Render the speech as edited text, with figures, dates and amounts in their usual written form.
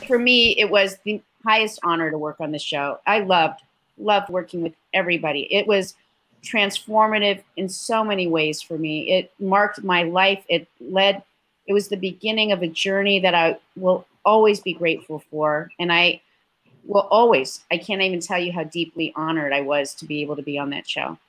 for me, it was the highest honor to work on the show. I loved working with everybody. It was transformative in so many ways for me. It marked my life. It was the beginning of a journey that I will always be grateful for. And I can't even tell you how deeply honored I was to be able to be on that show.